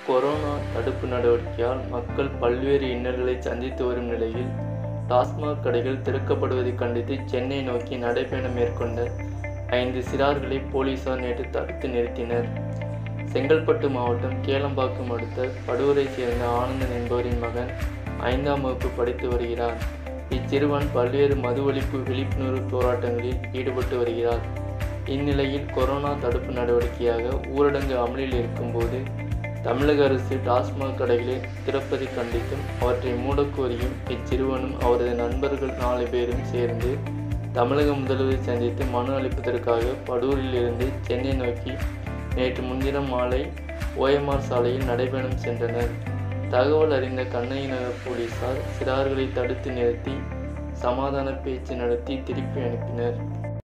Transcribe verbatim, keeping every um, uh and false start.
Corona தடுப்பு நடவடிக்கையால் மக்கள் பல்வேறு இன்னல்களை சந்தித்து வரும் நிலையில் டாஸ்மாக் கடைகள் திறக்கப்படுவதை கண்டித்து சென்னை நோக்கி நடைபயணம் மேற்கொண்ட ஐந்து சிறார்களை போலீசார் நேற்று தடுத்து நிறுத்தினர். செங்கல்பட்டு மாவட்டம் கேளம்பாக்கம் அடுத்த படூரை சேர்ந்த ஆனந்தன் என்பவரின் மகன் ஐந்தாம் வகுப்பு படித்து வருகிறார். இச்சிறுவன் பல்வேறு மது ஒழிப்பு விழிப்புணர்வு போராட்டங்களில் ஈடுபட்டு வருகிறார். இந்நிலையில் கொரோனா தடுப்பு நடவடிக்கையாக ஊரடங்கு அமலில் இருக்கும்போது தமிழக அரசு டாஸ்மாக் கடைகளை திறப்பதை கண்டித்தும் அவற்றை மூடக்கோரியும் இச்சிறுவனும் அவரது நண்பர்கள் நாலு பேரும் சேர்ந்து தமிழக முதல்வரை சந்தித்து மனு அளிப்பதற்காக படூரில் இருந்து சென்னை நோக்கி நேற்று முன்தினம் மாலை ஓஎம்ஆர் சாலையில் நடைபயணம் சென்றனர். தகவல் அறிந்த கண்ணகி நகர் போலீசார் சிறார்களை தடுத்து நிறுத்தி சமாதான பேச்சு நடத்தி திருப்பி அனுப்பினர்.